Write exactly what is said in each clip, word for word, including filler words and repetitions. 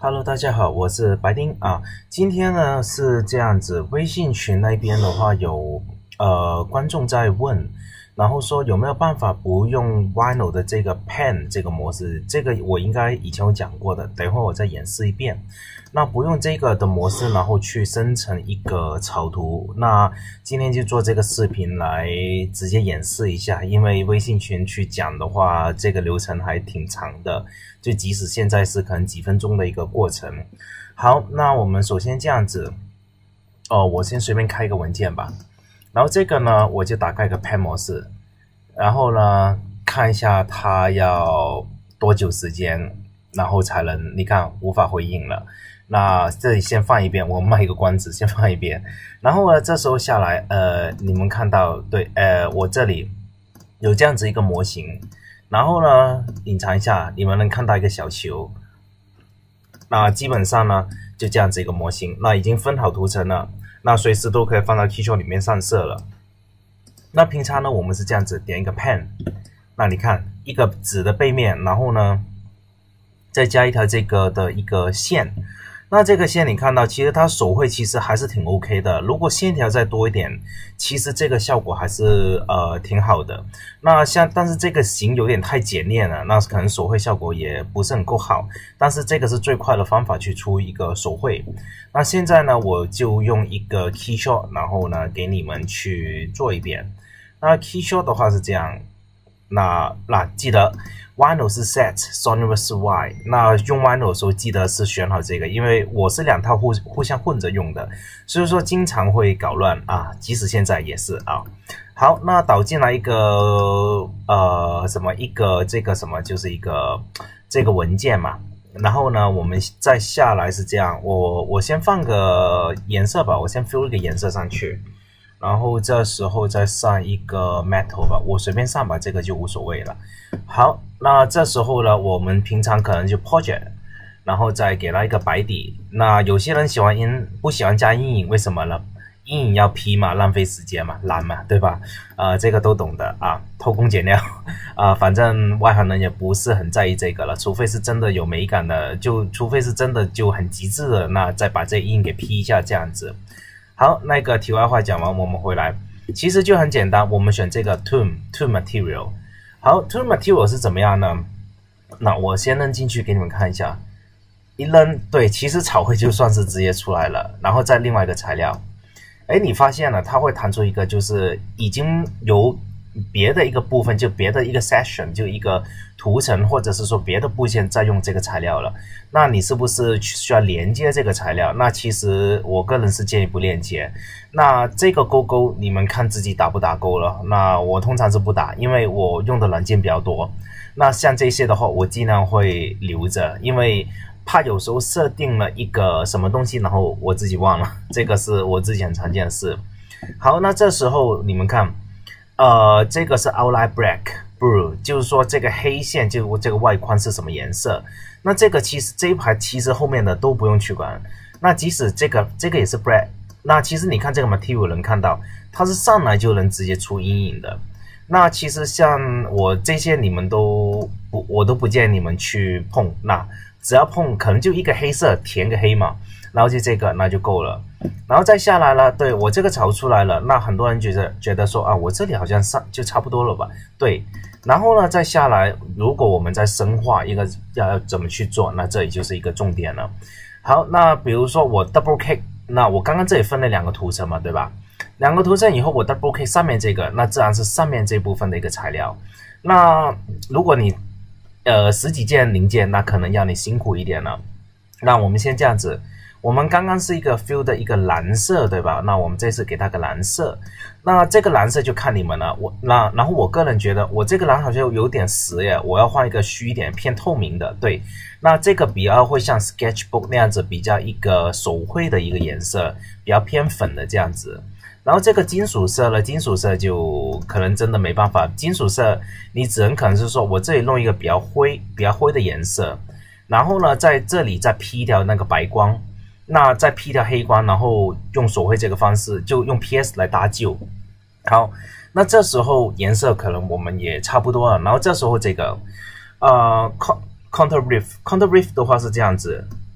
Hello， 大家好，我是白丁啊。今天呢是这样子，微信群那边的话有呃观众在问，然后说有没有办法不用 Vinyl 的这个 Pen 这个模式？这个我应该以前有讲过的，等一会儿我再演示一遍。那不用这个的模式，然后去生成一个草图。那今天就做这个视频来直接演示一下，因为微信群去讲的话，这个流程还挺长的，就即使现在是可能几分钟的一个过程。好，那我们首先这样子，哦，我先随便开一个文件吧。然后这个呢，我就打开一个 Pen 模式，然后呢，看一下它要多久时间，然后才能，你看无法回应了。那这里先放一遍，我卖一个关子，先放一遍。然后呢，这时候下来，呃，你们看到，对，呃，我这里有这样子一个模型，然后呢，隐藏一下，你们能看到一个小球。那基本上呢，就这样子一个模型，那已经分好图层了，那随时都可以放到 Keyshot 里面上色了。那平常呢，我们是这样子点一个 Pen， 那你看一个纸的背面，然后呢，再加一条这个的一个线。那这个线你看到，其实它手绘其实还是挺 OK 的。如果线条再多一点，其实这个效果还是呃挺好的。那像但是这个形有点太简练了，那可能手绘效果也不是很够好。但是这个是最快的方法去出一个手绘。那现在呢，我就用一个 Keyshot， 然后呢给你们去做一遍。那 Keyshot 的话是这样，那那记得。Vinyl 是 Set，Sonora 是 Y。那用 Vinyl 的时候记得是选好这个，因为我是两套互互相混着用的，所以说经常会搞乱啊，即使现在也是啊。好，那导进来一个呃什么一个这个什么就是一个这个文件嘛，然后呢我们再下来是这样，我我先放个颜色吧，我先 fill 一个颜色上去。然后这时候再上一个 metal 吧，我随便上吧，这个就无所谓了。好，那这时候呢，我们平常可能就 project， 然后再给它一个白底。那有些人喜欢阴，不喜欢加阴影，为什么呢？阴影要 P 嘛，浪费时间嘛，懒嘛，对吧？呃，这个都懂的啊，偷工减料啊、呃，反正外行人也不是很在意这个了，除非是真的有美感的，就除非是真的就很极致的，那再把这阴影给 P 一下，这样子。好，那个题外话讲完，我们回来，其实就很简单，我们选这个 Tool Tool Material。好 ，Tool Material 是怎么样呢？那我先扔进去给你们看一下，一扔，对，其实草绘就算是直接出来了，然后再另外一个材料，哎，你发现了，它会弹出一个就是已经由别的一个部分，就别的一个 section， 就一个图层，或者是说别的部件在用这个材料了。那你是不是需要连接这个材料？那其实我个人是建议不连接。那这个勾勾，你们看自己打不打勾了。那我通常是不打，因为我用的软件比较多。那像这些的话，我尽量会留着，因为怕有时候设定了一个什么东西，然后我自己忘了，这个是我自己很常见的事。好，那这时候你们看。呃，这个是 outline black blue， 就是说这个黑线就这个外框是什么颜色。那这个其实这一排其实后面的都不用去管。那即使这个这个也是 black， 那其实你看这个 material 能看到它是上来就能直接出阴影的。那其实像我这些你们都不，我都不建议你们去碰。那只要碰可能就一个黑色填个黑嘛，然后就这个那就够了。然后再下来了，对，我这个草出来了，那很多人觉得觉得说啊，我这里好像上就差不多了吧？对，然后呢再下来，如果我们再深化一个要怎么去做，那这里就是一个重点了。好，那比如说我 double click， 那我刚刚这里分了两个图层嘛，对吧？两个图层以后我 double click 上面这个，那自然是上面这部分的一个材料。那如果你呃十几件零件，那可能要你辛苦一点了。那我们先这样子。我们刚刚是一个 fill 的一个蓝色，对吧？那我们这次给它个蓝色，那这个蓝色就看你们了。我那然后我个人觉得，我这个蓝好像有点实耶，我要换一个虚一点、偏透明的。对，那这个比较会像 sketchbook 那样子，比较一个手绘的一个颜色，比较偏粉的这样子。然后这个金属色呢，金属色就可能真的没办法，金属色你只能可能是说我这里弄一个比较灰、比较灰的颜色，然后呢在这里再 P 掉那个白光。那再 P 掉黑光，然后用手绘这个方式，就用 P S 来搭救。好，那这时候颜色可能我们也差不多了。然后这时候这个呃 counter riff counter riff 的话是这样子，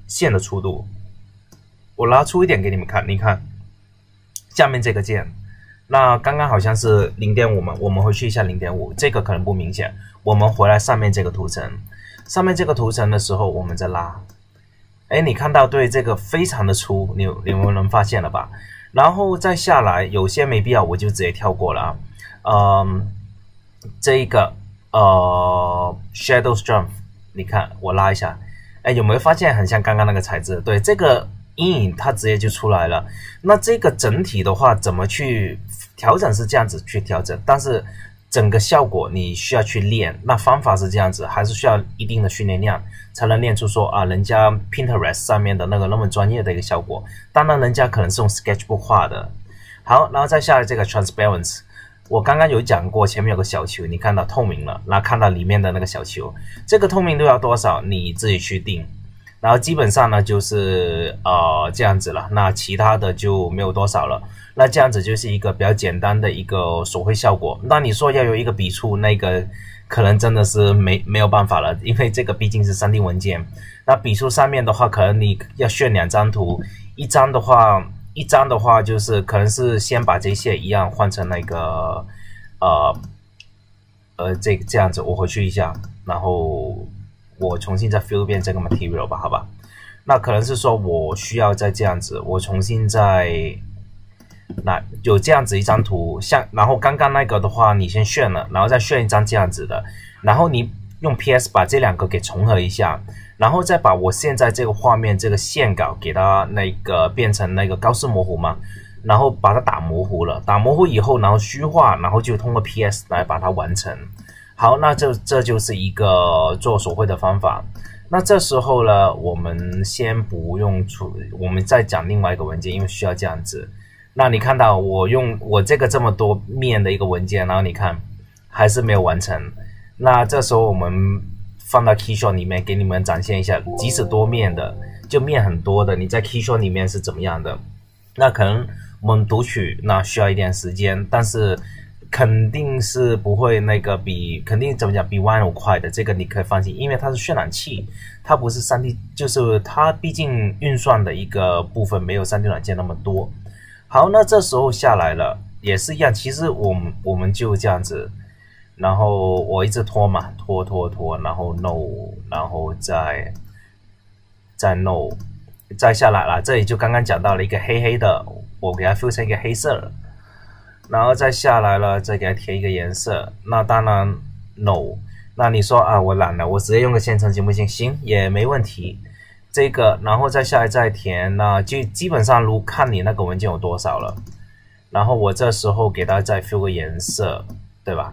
线的粗度。我拉粗一点给你们看，你看下面这个键，那刚刚好像是 零点五 嘛，我们回去一下 零点五， 这个可能不明显，我们回来上面这个图层，上面这个图层的时候我们再拉，哎，你看到对这个非常的粗，你你们能发现了吧？然后再下来有些没必要我就直接跳过了啊，嗯，这一个呃 shadow strength， 你看我拉一下，哎，有没有发现很像刚刚那个材质？对，这个阴影它直接就出来了。那这个整体的话怎么去调整是这样子去调整，但是整个效果你需要去练，那方法是这样子，还是需要一定的训练量才能练出说啊人家 Pinterest 上面的那个那么专业的一个效果。当然人家可能是用 Sketchbook 画的。好，然后再下来这个 Transparency， 我刚刚有讲过前面有个小球，你看到透明了，然后看到里面的那个小球，这个透明度要多少你自己去定。然后基本上呢就是呃这样子了，那其他的就没有多少了。那这样子就是一个比较简单的一个手绘效果。那你说要有一个笔触，那个可能真的是没没有办法了，因为这个毕竟是 三 D 文件。那笔触上面的话，可能你要选两张图，一张的话，一张的话就是可能是先把这些一样换成那个呃呃这这样子，我回去一下，然后我重新再 fill 一遍这个 material 吧，好吧？那可能是说我需要再这样子，我重新再那有这样子一张图，像然后刚刚那个的话，你先选了，然后再选一张这样子的，然后你用 P S 把这两个给重合一下，然后再把我现在这个画面这个线稿给它那个变成那个高斯模糊嘛，然后把它打模糊了，打模糊以后，然后虚化，然后就通过 P S 来把它完成。好，那这这就是一个做手绘的方法。那这时候呢，我们先不用出，我们再讲另外一个文件，因为需要这样子。那你看到我用我这个这么多面的一个文件，然后你看还是没有完成。那这时候我们放到 Keyshot 里面给你们展现一下，即使多面的，就面很多的，你在 Keyshot 里面是怎么样的？那可能我们读取那需要一点时间，但是肯定是不会那个比肯定怎么讲比 Vinyl 快的，这个你可以放心，因为它是渲染器，它不是 三 D， 就是它毕竟运算的一个部分没有 三 D 软件那么多。好，那这时候下来了也是一样，其实我们我们就这样子，然后我一直拖嘛，拖拖拖，然后 no， 然后再再 no， 再下来了，这里就刚刚讲到了一个黑黑的，我给它 fill 成一个黑色了。然后再下来了，再给它贴一个颜色。那当然 no， 那你说啊，我懒了，我直接用个线程行不行？行，也没问题。这个，然后再下来再填，那就基本上如看你那个文件有多少了。然后我这时候给它再 fill 个颜色，对吧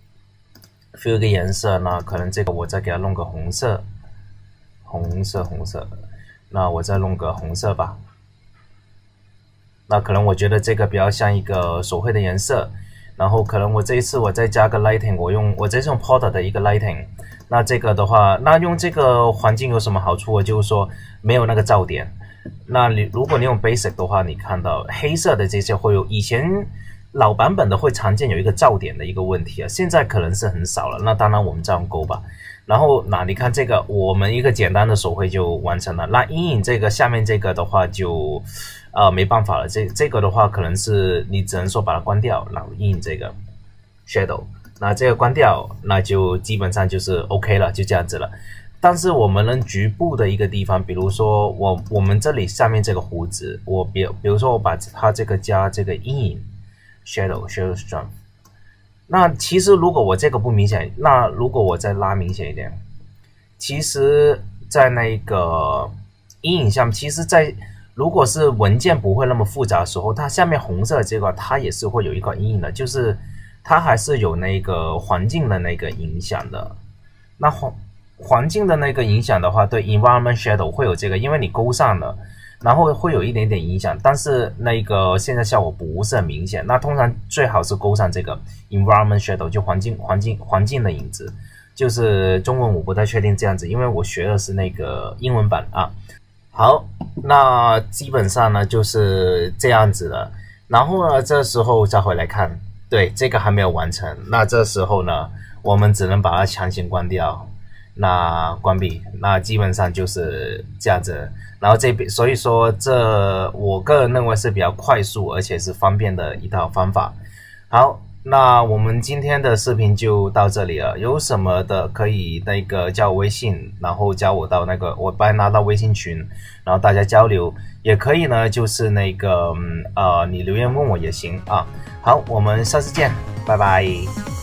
？fill 一个颜色，那可能这个我再给它弄个红色，红色红色。那我再弄个红色吧。那可能我觉得这个比较像一个手绘的颜色，然后可能我这一次我再加个 lighting， 我用我这是用 Porter 的一个 lighting， 那这个的话，那用这个环境有什么好处？就是说没有那个噪点。那你如果你用 Basic 的话，你看到黑色的这些会有以前老版本的会常见有一个噪点的一个问题啊，现在可能是很少了。那当然我们这样勾吧。然后那你看这个，我们一个简单的手绘就完成了。那阴影这个下面这个的话就。呃，没办法了，这这个的话可能是你只能说把它关掉，然后阴影这个 shadow， 那这个关掉，那就基本上就是 OK 了，就这样子了。但是我们能局部的一个地方，比如说我我们这里下面这个胡子，我比比如说我把它这个加这个阴影 shadow shadow strength， 那其实如果我这个不明显，那如果我再拉明显一点，其实在那个阴影下面，其实在如果是文件不会那么复杂的时候，它下面红色的这块它也是会有一块阴影的，就是它还是有那个环境的那个影响的。那环环境的那个影响的话，对 environment shadow 会有这个，因为你勾上了，然后会有一点点影响，但是那个现在效果不是很明显。那通常最好是勾上这个 environment shadow， 就环境环境环境的影子，就是中文我不太确定这样子，因为我学的是那个英文版啊。好，那基本上呢就是这样子了。然后呢，这时候再回来看，对，这个还没有完成。那这时候呢，我们只能把它强行关掉。 那关闭，那基本上就是这样子。然后这边，所以说这我个人认为是比较快速而且是方便的一套方法。好，那我们今天的视频就到这里了。有什么的可以那个加我微信，然后加我到那个我把你拉到微信群，然后大家交流。也可以呢，就是那个呃，你留言问我也行啊。好，我们下次见，拜拜。